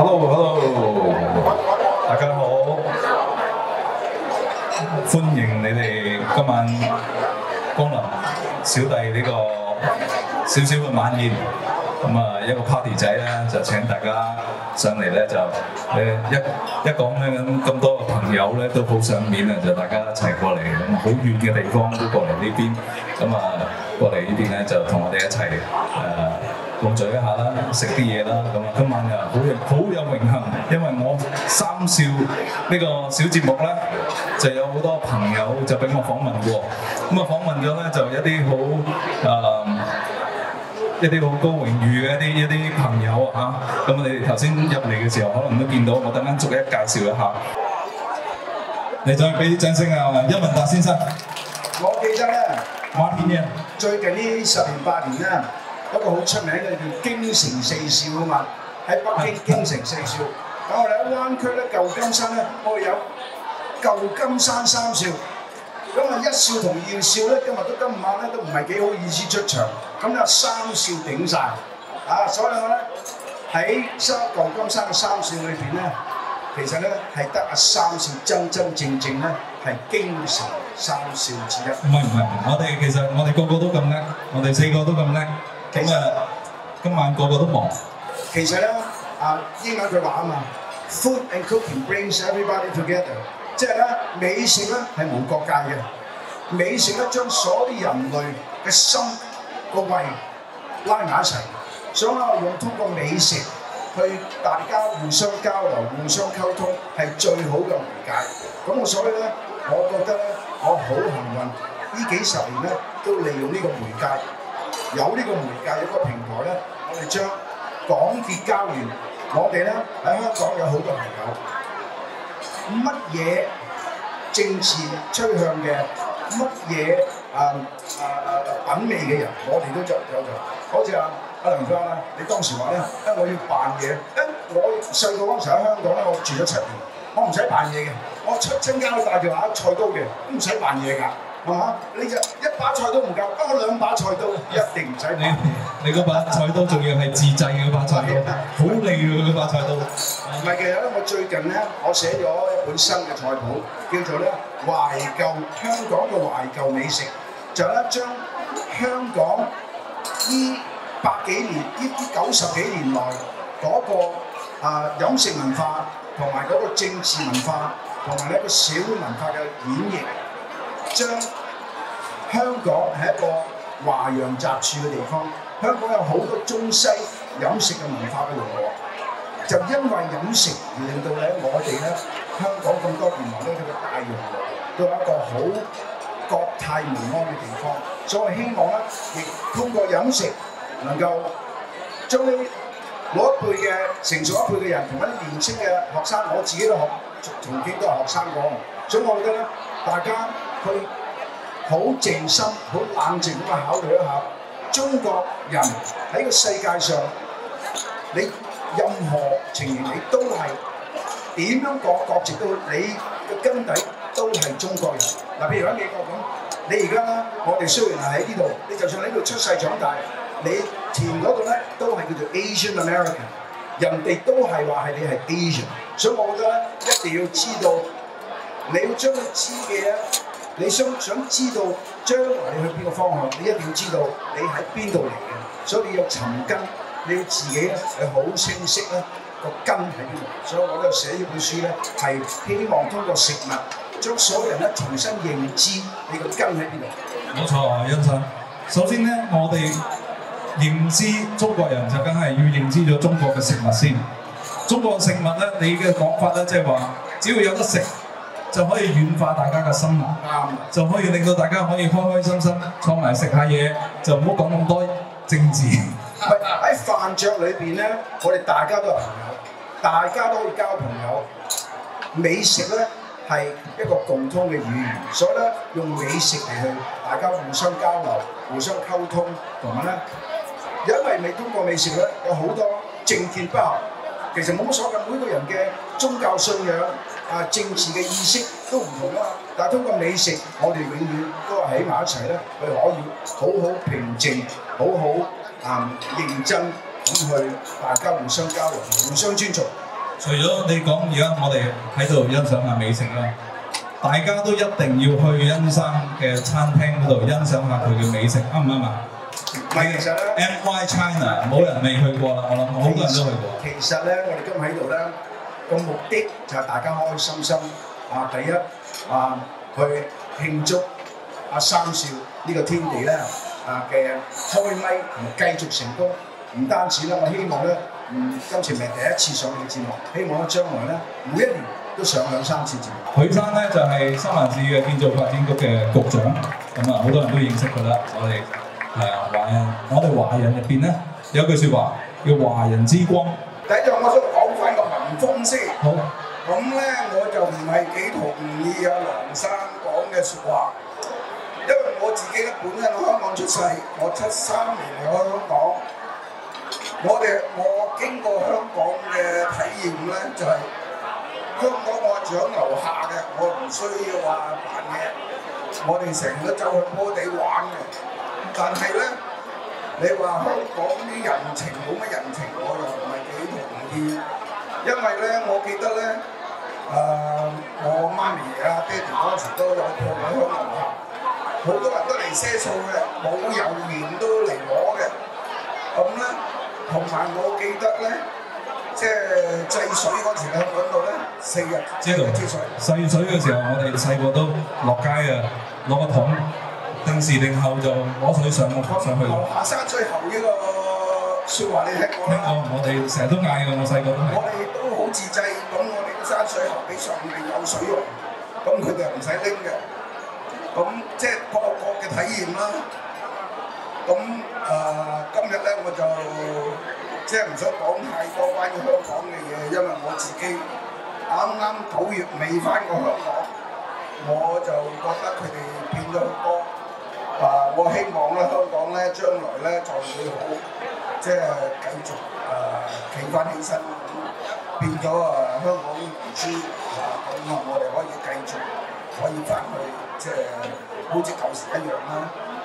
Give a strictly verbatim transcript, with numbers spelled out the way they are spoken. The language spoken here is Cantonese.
Hello，Hello， 大家好，歡迎你哋今晚光臨小弟呢個少少嘅晚宴。咁啊，一個 party 仔咧，就請大家上嚟咧，就誒一一講咧咁咁多個朋友咧都好上面啊，就大家一齊過嚟，咁好遠嘅地方都過嚟呢邊，咁啊過嚟呢邊咧就同我哋一齊誒共聚一下啦，食啲嘢啦，咁啊今晚啊好有好有榮幸，因為我三少呢個小節目咧就有好多朋友就俾我訪問過，咁啊訪問咗咧就一啲好誒。一啲好高榮譽嘅一啲一啲朋友啊嚇，咁你哋頭先入嚟嘅時候，可能都見到，我等間逐一介紹一下。你再俾啲掌聲啊，一文達先生。 我記得咧， 馬天嘅最近呢十年八年咧，有一個好出名嘅叫京城四少啊嘛，喺北京京城四少。咁我哋喺灣區咧，舊金山咧，我哋有舊金山三少。咁啊，一少同二少咧，今日都今晚咧都唔係幾好意思出場，咁啊三少頂晒，啊，所以我咧喺三舊金山嘅三少裏邊咧，其實咧係得阿三少真真正正咧係京城三少之一。 唔係唔係，我哋其實我哋個個都咁叻，我哋四個都咁叻，咁啊今晚個個都忙。 其實咧，啊英文佢話啊嘛 ，food and cooking brings everybody together。即係咧，美食咧係無國界嘅，美食咧將所有人類嘅心個胃拉埋一齊，所以我用通過美食去大家互相交流、互相溝通係最好嘅媒介。咁我所以咧，我覺得咧，我好幸運，呢幾十年咧都利用呢個媒介，有呢個媒介有個平台咧，我哋將港結交聯，我哋咧喺香港有好多朋友。乜嘢政治趨向嘅，乜嘢啊啊啊品味嘅人，我哋都有有做。好似阿阿梁生啦，你當時話咧，誒我要扮嘢，誒我細個嗰陣時喺香港咧，我住咗七年，我唔使扮嘢嘅，我出親街帶住把菜刀嘅，都唔使扮嘢㗎，係嘛？你就一把菜刀唔夠，不過兩把菜刀一定唔使扮。 你嗰把菜刀仲要係自製嘅把菜刀，好利㗎嗰把菜刀。 唔係，其實咧，我最近咧，我寫咗一本新嘅菜譜，叫做咧懷舊香港嘅懷舊美食，就係咧將香港呢百幾年、呢九十幾年來嗰個啊飲食文化同埋嗰個政治文化同埋呢個社會文化嘅演繹，將香港係一個華洋雜處嘅地方。香港有好多中西飲食嘅文化嘅融合。就因為飲食而令到咧，我哋咧香港咁多年來咧，呢個大熔爐都係一個好國泰民安嘅地方，所以希望咧，亦通過飲食能夠將呢老一輩嘅成熟一輩嘅人同一啲年輕嘅學生，我自己都學曾經都係學生講，所以我覺得咧，大家去好靜心、好冷靜咁去考慮一下，中國人喺個世界上，你任何情形你都係點樣講國籍都好，你嘅根底都係中國人。嗱，譬如喺美國咁，你而家咧，我哋雖然係喺呢度，你就算喺呢度出世長大，你填嗰度咧都係叫做 Asian American， 人哋都係話係你係 Asian， 所以我覺得咧一定要知道，你要將佢知嘅咧，你想想知道將來你去邊個方向，你一定要知道你喺邊度嚟嘅，所以你要尋根。你要自己咧係好清晰咧個根喺邊度，所以我咧寫呢本書咧係希望通過食物將所有人咧重新認知你個根喺邊度。 冇錯啊，欣生。首先咧，我哋認知中國人就梗係要認知咗中國嘅食物先。中國嘅食物咧，你嘅講法咧，即係話只要有得食就可以軟化大家嘅心靈， 啱， 就可以令到大家可以開開心心坐埋食下嘢，就唔好講咁多政治。 喺飯桌裏邊咧，我哋大家都係朋友，大家都可以交朋友。美食咧係一個共通嘅語言，所以咧用美食嚟去大家互相交流、互相溝通，同埋咧，因為未通過美食咧，有好多政見不合，其實冇乜所謂，每個人嘅宗教信仰啊、政治嘅意識都唔同啊嘛。但係通過美食，我哋永遠都係喺埋一齊咧，佢可以好好平靜、好好。啊、嗯，認真咁去大家互相交流、互相尊重。 除咗你講而家我哋喺度欣賞下美食啦，大家都一定要去恩生嘅餐廳嗰度欣賞下佢嘅美食，啱唔啱啊？ 唔係，其實咧 M Y China 冇人未去過啦，我諗好多人都去過。 其實咧，我哋今日喺度咧個目的就係大家開開心心啊！第一啊，去慶祝阿三少呢個天地咧啊嘅開咪同繼續成功。唔單止啦，我希望咧，嗯，今次唔係第一次上你節目，希望咧將來咧每一年都上兩三次節目。 許生咧就係深圳市嘅建造發展局嘅局長，咁啊好多人都認識佢啦。我哋係啊華人，我哋華人入邊咧有句説話叫華人之光。 第一樣我想講翻個民風先。 好。 咁咧我就唔係幾同意阿梁生講嘅説話，因為我自己咧本身喺香港出世，我七三年嚟開香港。我哋我經過香港嘅體驗咧，就係、是、香港我住喺樓下嘅，我唔需要話扮嘢，我哋成日都走去波地玩嘅。但係咧，你話香港啲人情冇乜人情，我又唔係幾同意，因為咧，我記得咧，誒、呃、我媽咪啊、爹哋嗰陣時都有鋪喺香樓下，好多人都嚟賒數嘅，冇油鹽都嚟攞嘅，咁咧。同埋我記得咧，即係制水嗰時喺嗰度咧，四日知道制水。 細水嘅時候，我哋細個都落街啊，攞個桶，定時定候就攞水上個上去。 樓下山水喉呢個説話你聽過啦？ 聽過，我哋成日都嗌㗎，我細個都係。 我哋都好自制，咁我哋個山水喉俾上面有水用，咁佢哋又唔使拎嘅。咁即係各個嘅體驗啦。咁誒、呃、今日咧我就即係唔想講太多關於香港嘅嘢，因為我自己啱啱九月尾翻過香港，我就覺得佢哋變咗好多。啊、呃，我希望咧香港咧將來咧就會好，即係繼續誒企翻起身，變咗誒香港遺珠啊，咁啊我哋可以繼續可以翻去即係好似舊時一樣啦。